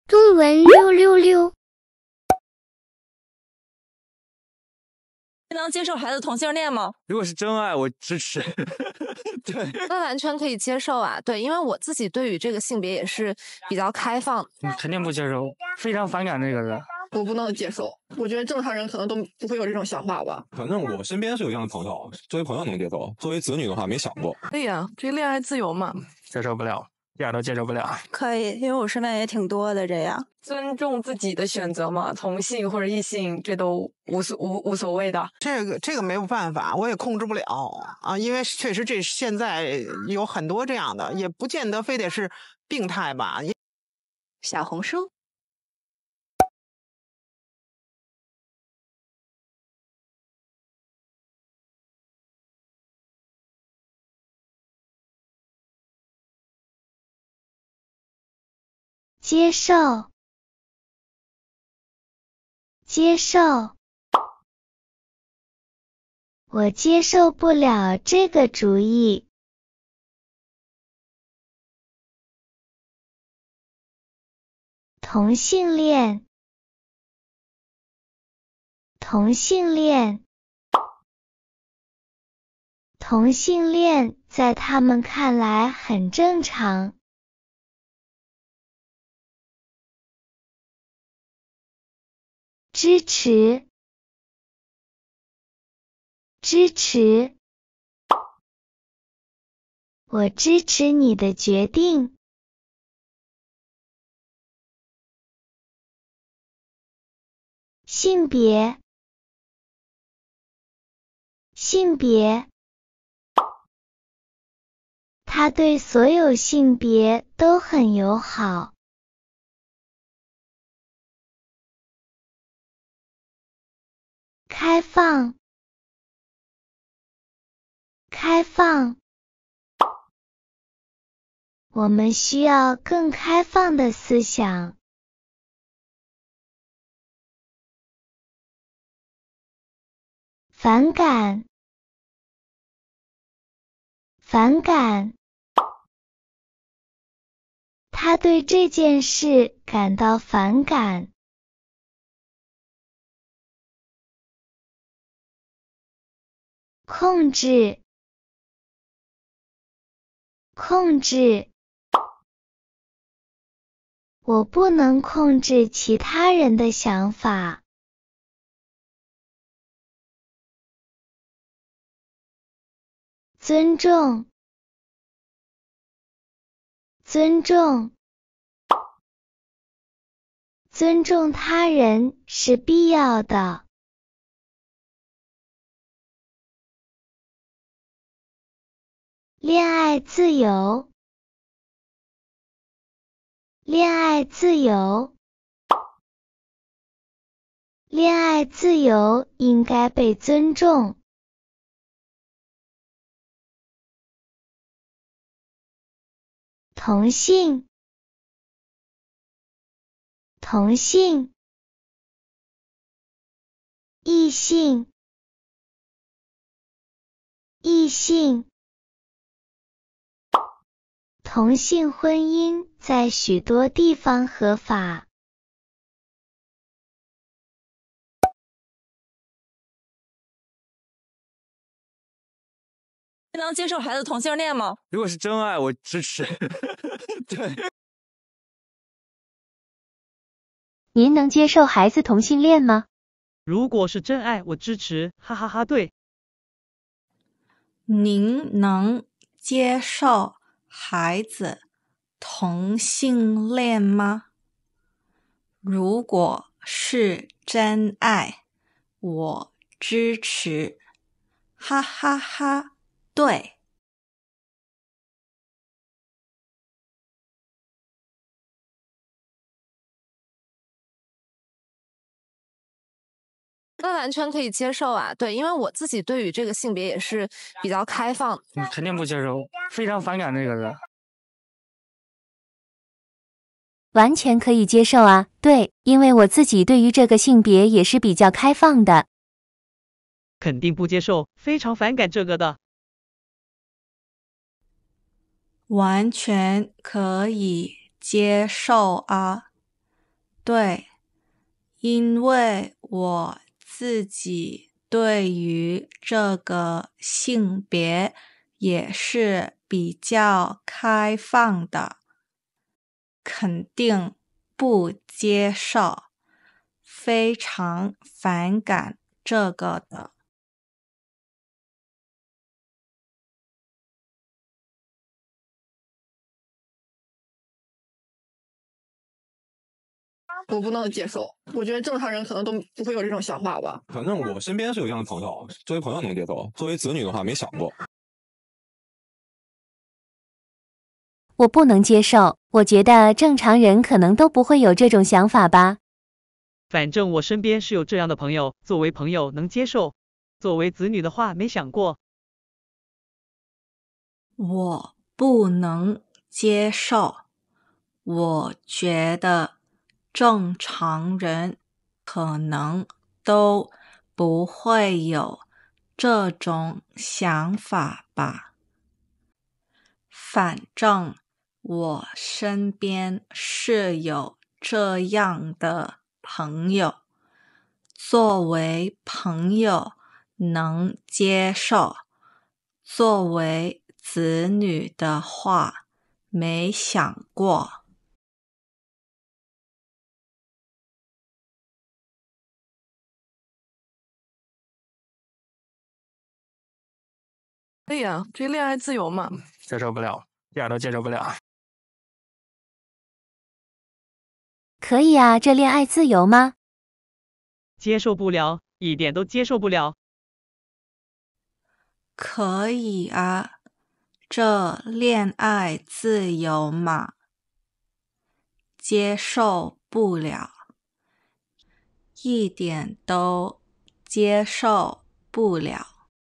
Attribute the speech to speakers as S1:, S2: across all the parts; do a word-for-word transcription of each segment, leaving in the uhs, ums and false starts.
S1: 中文六六六。
S2: 你能接受孩子同性恋吗？
S3: 如果是真爱，我支持。对，
S2: 那完全可以接受啊。对，因为我自己对于这个性别也是比较开放。
S3: 嗯，肯定不接受，非常反感这个人。
S4: 我不能接受，我觉得正常人可能都不会有这种想法吧。
S5: 反正我身边是有这样的朋友，作为朋友能接受，作为子女的话没想过。
S4: 对呀，这恋爱自由嘛，
S3: 接受不了，一点都接受不了。
S6: 可以，因为我身边也挺多的这样。
S7: 尊重自己的选择嘛，同性或者异性，这都无所无无所谓的。
S8: 这个这个没有办法，我也控制不了啊，因为确实这现在有很多这样的，也不见得非得是病态吧。
S6: 小红书。
S1: 接受，接受，我接受不了这个主意。同性恋，同性恋，同性恋在他们看来很正常。支持，支持，我支持你的决定。性别，性别，他对所有性别都很友好。开放，开放，我们需要更开放的思想。反感，反感，他对这件事感到反感。控制，控制，我不能控制其他人的想法。尊重，尊重，尊重他人是必要的。恋爱自由，恋爱自由，恋爱自由应该被尊重。同性，同性，异性，异性，同性婚姻在许多地方合法。
S2: 你能接受孩子同性恋吗？
S3: 如果是真爱，我支持。对。
S9: 您能接受孩子同性恋吗？
S10: 如果是真爱，我支持，哈哈哈，对。
S6: 您能接受孩子同性恋吗？如果是真爱，我支持，哈哈哈，对。
S2: 那完全可以接受啊。对，因为我自己对于这个性别也是比较开放。
S3: 嗯，肯定不接受，非常反感这个人。
S9: 完全可以接受啊，对，因为我自己对于这个性别也是比较开放的。
S10: 肯定不接受，非常反感这个的。
S6: 完全可以接受啊， 对，因为我自己对于这个性别也是比较开放的，肯定不接受，非常反感这个的。
S4: 我不能接受，我觉得正常人可能都不会有这种想法吧。
S5: 反正我身边是有这样的朋友，作为朋友能接受，作为子女的话没想过。
S9: 我不能接受，我觉得正常人可能都不会有这种想法吧。
S10: 反正我身边是有这样的朋友，作为朋友能接受，作为子女的话没想过。
S6: 我不能接受，我觉得正常人可能都不会有这种想法吧。反正我身边是有这样的朋友，作为朋友能接受，作为子女的话没想过。
S7: 对呀，这恋爱自由嘛。
S3: 接受不了，一点都接受不了。
S9: 可以啊，这恋爱自由吗？
S10: 接受不了，一点都接受不了。
S6: 可以啊，这恋爱自由嘛。接受不了，一点都接受不了。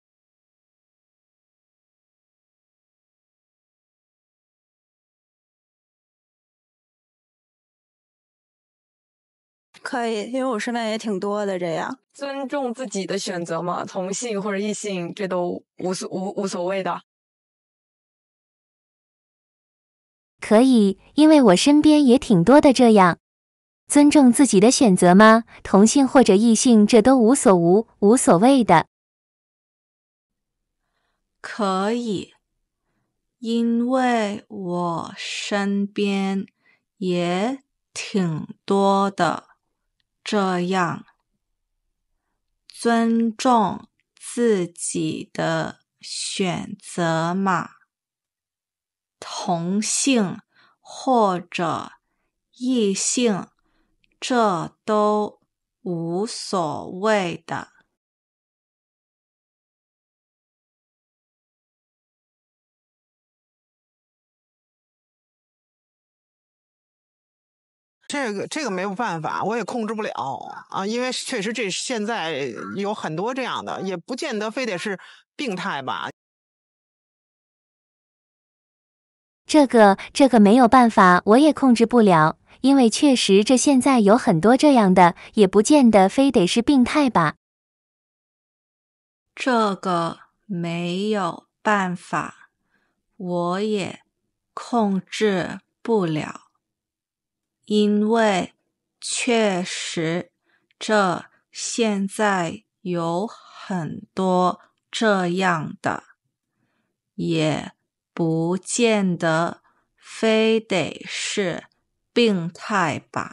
S7: 可以，因为我身边也挺多的这样。尊重自己的选择嘛，同性或者异性，这都无所无无所谓的。
S9: 可以，因为我身边也挺多的这样。尊重自己的选择吗？同性或者异性，这都无所无无所谓的。
S6: 可以，因为我身边也挺多的这样。尊重自己的选择嘛。同性或者异性，这都无所谓的。
S8: 这个这个没有办法，我也控制不了啊，因为确实这现在有很多这样的，也不见得非得是病态吧。
S9: 这个这个没有办法，我也控制不了，因为确实这现在有很多这样的，也不见得非得是病态吧。
S6: 这个没有办法，我也控制不了。因为确实这现在有很多这样的，也不见得非得是病态吧。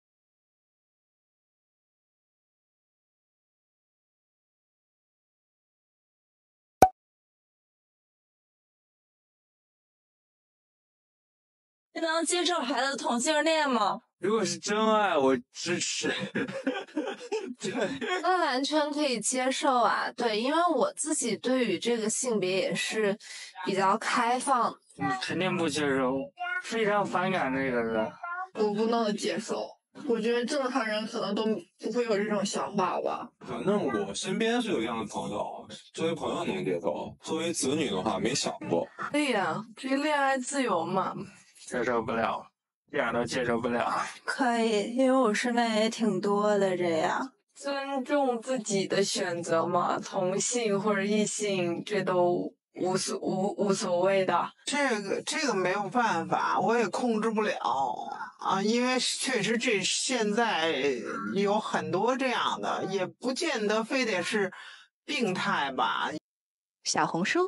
S7: 你能接受孩子同性恋吗？
S3: 如果是真爱，我支持。对，
S2: 那完全可以接受啊。对，因为我自己对于这个性别也是比较开放。
S3: 肯定不接受，非常反感这个的。
S4: 我不能接受，我觉得正常人可能都不会有这种想法吧。
S5: 反正我身边是有这样的朋友，作为朋友能接受，作为子女的话没想过。
S7: 对呀，这恋爱自由嘛。
S3: 接受不了，一点都接受不了。
S7: 可以，因为我身边也挺多的这样。尊重自己的选择嘛，同性或者异性，这都无所无无所谓的。
S8: 这个这个没有办法，我也控制不了啊，因为确实这现在有很多这样的，也不见得非得是病态吧。
S11: 小红书。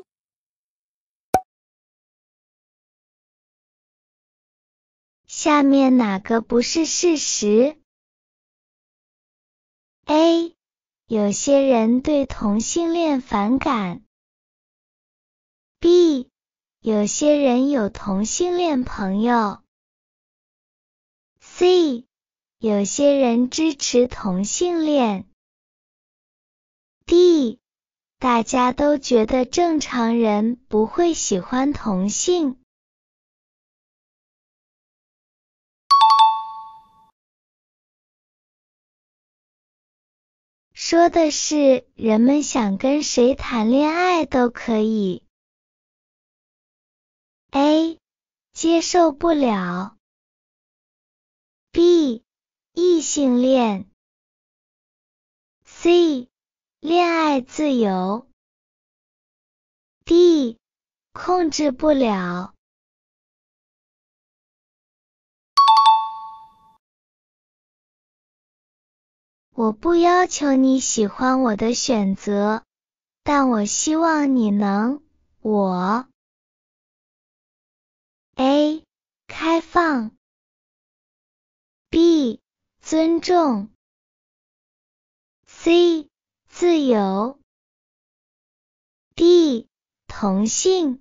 S1: 下面哪个不是事实 ？A. 有些人对同性恋反感。B. 有些人有同性恋朋友。C. 有些人支持同性恋。D. 大家都觉得正常人不会喜欢同性。说的是人们想跟谁谈恋爱都可以。A. 接受不了。B. 异性恋。C. 恋爱自由。D. 控制不了。我不要求你喜欢我的选择，但我希望你能，我 A. 开放 B. 尊重 C. 自由 D. 同性。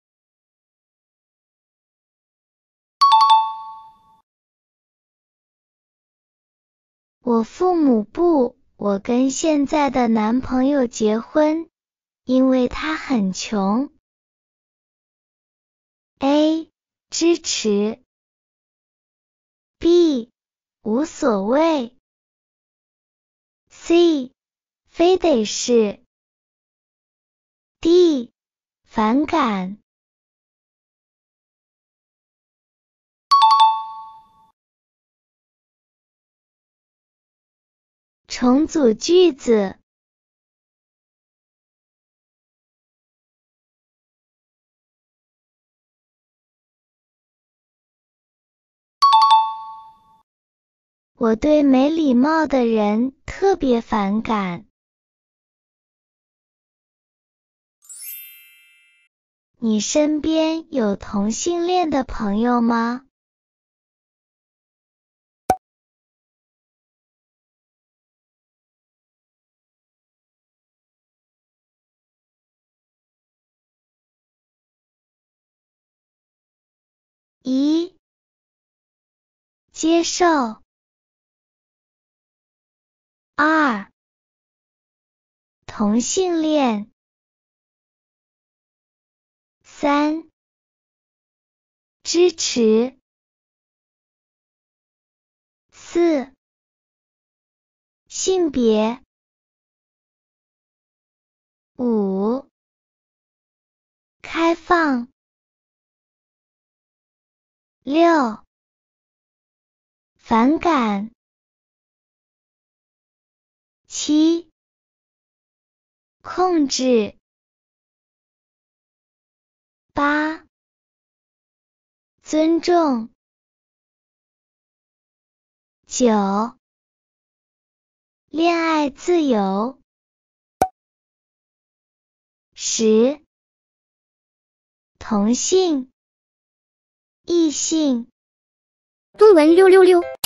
S1: 我父母不，我跟现在的男朋友结婚，因为他很穷。A. 支持 B. 无所谓 C. 非得是 D. 反感。重组句子。我对没礼貌的人特别反感。你身边有同性恋的朋友吗？一、接受。二、同性恋。三、支持。四、性别。五、开放。六、反感。七、控制。八、尊重。九、恋爱自由。十、同性。异性。
S12: 中文溜溜溜。